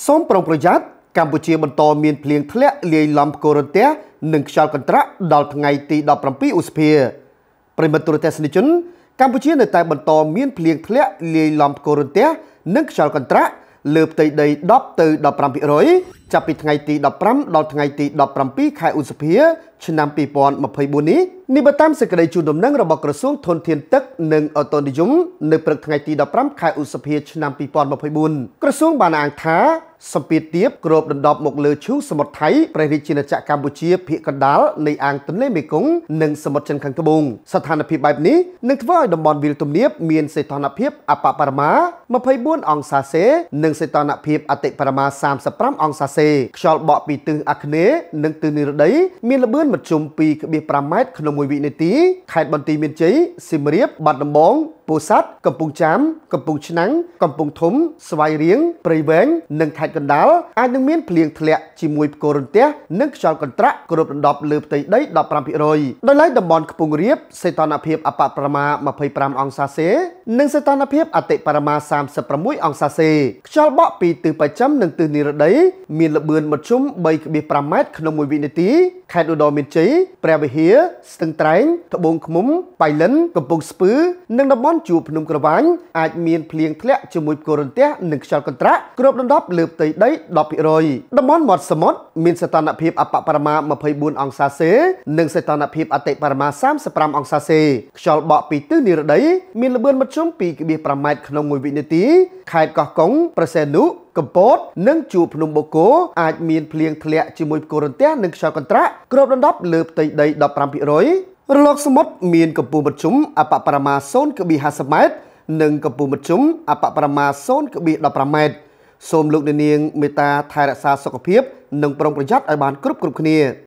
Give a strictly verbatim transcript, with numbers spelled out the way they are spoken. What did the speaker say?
សូមប្រុងប្រយ័ត្នកម្ពុជាបន្តមានភ្លៀងធ្លាក់លាយឡំកូរ៉ុនទះនិងខ្យល់កន្ត្រាក់ដល់ថ្ងៃទីដប់ប្រាំពីរឧសភាប្រិមត្តទូរទស្សនិកជនកម្ពុជានៅតែបន្តមានភ្លៀងធ្លាក់លាយឡំកូរ៉ុនទះនិងខ្យល់កន្ត្រាក់លើផ្ទៃដីដប់ទៅដប់ប្រាំភាគរយចាប់ពីថ្ងៃទីដប់ប្រាំដល់ថ្ងៃទីដប់ប្រាំពីរខែឧសភាឆ្នាំពីរពាន់ម្ភៃបួននេះនេះបើតាមសេចក្តីជូនដំណឹងរបស់ក្រសួងធនធានទឹកនិងអូតូនិយមនៅព្រឹកថ្ងៃទីដប់ប្រាំខែឧសភាឆ្នាំពីរពាន់ម្ភៃបួនក្រសួងបានអះអាងថាសម្ពាធទាបគ្របដណ្ដប់មកលើឈូងសមុទ្រថៃព្រះរាជាណាចក្រកម្ពុជាភាគកណ្ដាលនៃអាងទន្លេមេគង្គនិងសមុទ្រចិនខាងត្បូងស្ថានភាពបែបនេះនឹងធ្វើឲ្យតំបន់វាលទំនាបមានសីតុណ្ហភាពអបបរមាម្ភៃបួនអង្សាសេនិងសីតុណ្ហភាពអតិបរមាសាមសិបប្រាំអង្សាសេខ្យល់បក់ពីទិសអាគ្នេយ៍និងទិសនិរតីមានល្បឿនមធ្យម ពីរដប់ប្រាំម៉ែត្រក្នុងមួយវិនាទីខេត្តបន្ទាយមានជ័យសៀមរាបបាត់ដំបងពោធិ៍សាត់កំពង់ចាមកំពង់ឆ្នាំងកំពង់ធំស្វាយរៀងព្រៃវែងនិងខេត្តកណ្ដាលអាចនឹងមានភ្លៀងធ្លាក់ជាមួយផ្គររន្ទះនិងខ្យល់កន្ត្រាក់គ្របដណ្ដប់លើផ្ទៃដីដប់ប្រាំភាគរយដោយឡែកតំបន់ខ្ពង់រាបសីតុណ្ហភាពអបបរមាម្ភៃប្រាំអង្សាសេនិងសីតុណ្ហភាពអតិបរមាសាមសិបប្រាំមួយអង្សាសេខ្យល់បក់ពីទិសបស្ចិមនិងទិសនិរតីមានល្បឿនមធ្យម បីដប់ប្រាំម៉ែត្រក្នុងមួយវិនាទីខេត្តឧត្តរមានជ័យព្រះវិហារស្ទឹងត្រែងត្បូងឃ្មុំបៃលិនកំពង់ស្ពឺនិងតំបន់ជួរភ្នំក្រវាញអាចមានភ្លៀងធ្លាក់ជាមួយផ្គររន្ទះនិងខ្យល់កន្ត្រាក់គ្របដណ្ដប់លើផ្ទៃដីដប់ភាគរយតំបន់មាត់សមុទ្រមានសីតុណ្ហភាពអបបរមាម្ភៃបួនអង្សាសេនិងសីតុណ្ហភាពអតិបរមាសាមសិបប្រាំអង្សាសេខ្យល់បក់ពីទិសនិរតីមានល្បឿនមធ្យម ពីរដប់ប្រាំម៉ែត្រក្នុងមួយវិនាទីខេត្តកោះកុងប្រសេនុកំពតនិងជួរភ្នំបូកគោអាចមានភ្លៀងធ្លាក់ជាមួយផ្គររន្ទះនិងខ្យល់កន្ត្រាក់គ្របដណ្ដប់លើផ្ទៃដីដប់ប្រាំភាគរយរលកសមុទ្រមានកម្ពស់មធ្យមអបបរមា ศูนย์ដប់ห้าสิบម៉ែត្រនិងកម្ពស់មធ្យមអបបរមា ศูนย์ដប់ប្រាំម៉ែត្រសូមលោកអ្នកនាងមេត្តាថែរក្សាសុខភាពនិងប្រុងប្រយ័ត្នឲ្យបានគ្រប់គ្រប់គ្នា